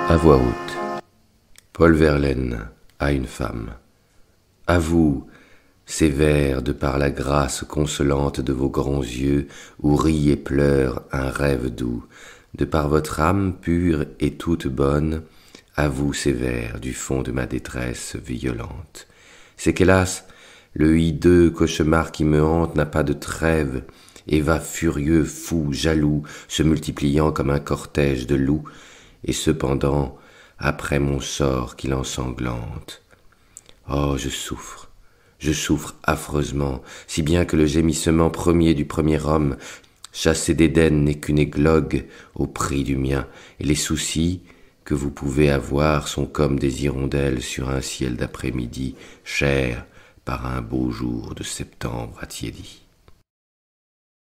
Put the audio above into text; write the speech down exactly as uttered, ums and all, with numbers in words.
À voix haute. Paul Verlaine à une femme. À vous, ces vers de par la grâce consolante de vos grands yeux, où rit et pleure un rêve doux, de par votre âme pure et toute bonne, à vous ces vers du fond de ma détresse violente. C'est qu'hélas, le hideux cauchemar qui me hante n'a pas de trêve, et va furieux, fou, jaloux, se multipliant comme un cortège de loups, et cependant, après mon sort qu'il ensanglante. Oh, je souffre, je souffre affreusement, si bien que le gémissement premier du premier homme, chassé d'Éden, n'est qu'une églogue au prix du mien, et les soucis que vous pouvez avoir sont comme des hirondelles sur un ciel d'après-midi, cher par un beau jour de septembre attiédi.